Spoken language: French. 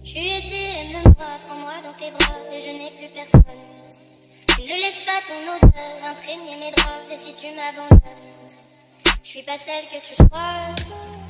Tu étais, aime-moi, prends-moi dans tes bras, et je n'ai plus personne. Tu ne laisses pas ton odeur imprégner mes draps, et si tu m'abandonnes, je suis pas celle que tu crois.